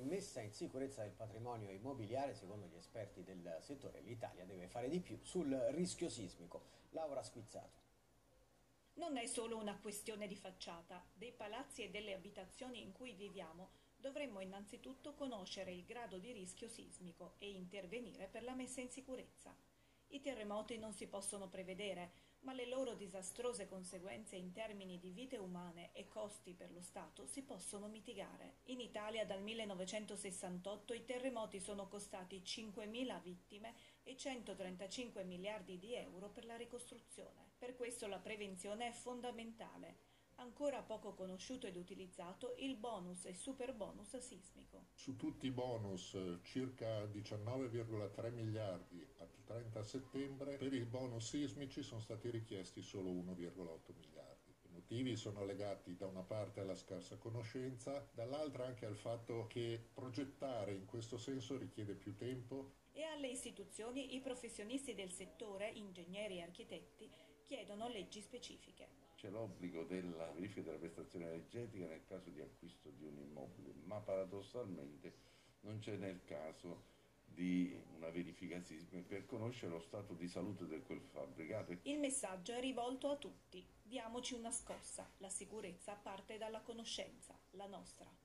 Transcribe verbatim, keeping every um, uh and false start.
messa in sicurezza del patrimonio immobiliare, secondo gli esperti del settore, l'Italia deve fare di più sul rischio sismico. Laura Squizzato. Non è solo una questione di facciata. Dei palazzi e delle abitazioni in cui viviamo dovremmo innanzitutto conoscere il grado di rischio sismico e intervenire per la messa in sicurezza. I terremoti non si possono prevedere, ma le loro disastrose conseguenze in termini di vite umane e costi per lo Stato si possono mitigare. In Italia dal millenovecentosessantotto i terremoti sono costati cinquemila vittime e centotrentacinque miliardi di euro per la ricostruzione. Per questo la prevenzione è fondamentale. Ancora poco conosciuto ed utilizzato il bonus e super bonus sismico. Su tutti i bonus, circa diciannove virgola tre miliardi al trenta settembre, per i bonus sismici sono stati richiesti solo uno virgola otto miliardi. I motivi sono legati da una parte alla scarsa conoscenza, dall'altra anche al fatto che progettare in questo senso richiede più tempo. E alle istituzioni i professionisti del settore, ingegneri e architetti, chiedono leggi specifiche. C'è l'obbligo della verifica della prestazione energetica nel caso di acquisto di un immobile, ma paradossalmente non c'è nel caso di una verifica sismica per conoscere lo stato di salute di quel fabbricato. Il messaggio è rivolto a tutti. Diamoci una scossa. La sicurezza parte dalla conoscenza, la nostra.